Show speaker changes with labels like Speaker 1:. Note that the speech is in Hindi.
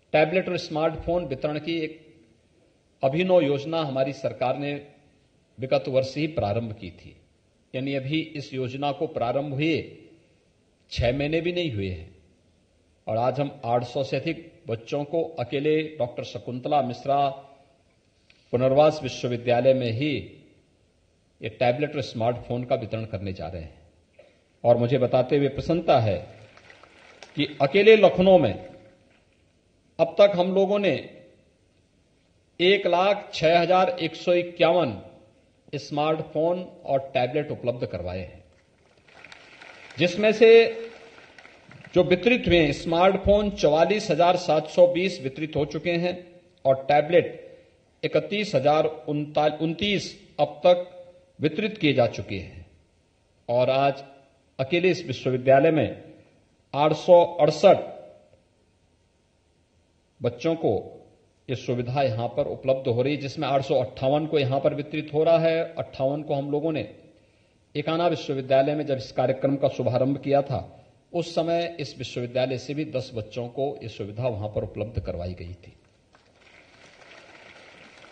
Speaker 1: टैबलेट और स्मार्टफोन वितरण की एक अभिनव योजना हमारी सरकार ने विगत वर्ष ही प्रारंभ की थी। यानी अभी इस योजना को प्रारंभ हुए 6 महीने भी नहीं हुए हैं और आज हम 800 से अधिक बच्चों को अकेले डॉक्टर शकुंतला मिश्रा पुनर्वास विश्वविद्यालय में ही ये टैबलेट और स्मार्टफोन का वितरण करने जा रहे हैं। और मुझे बताते हुए प्रसन्नता है कि अकेले लखनऊ में अब तक हम लोगों ने 1,06,151 स्मार्टफोन और टैबलेट उपलब्ध करवाए हैं, जिसमें से जो वितरित हुए हैं स्मार्टफोन 44,720 वितरित हो चुके हैं और टैबलेट 31,029 अब तक वितरित किए जा चुके हैं। और आज अकेले इस विश्वविद्यालय में 868 बच्चों को ये सुविधा यहां पर उपलब्ध हो रही है, जिसमें 858 को यहां पर वितरित हो रहा है। 58 को हम लोगों ने एकाना विश्वविद्यालय में जब इस कार्यक्रम का शुभारंभ किया था उस समय इस विश्वविद्यालय से भी 10 बच्चों को ये सुविधा वहां पर उपलब्ध करवाई गई थी।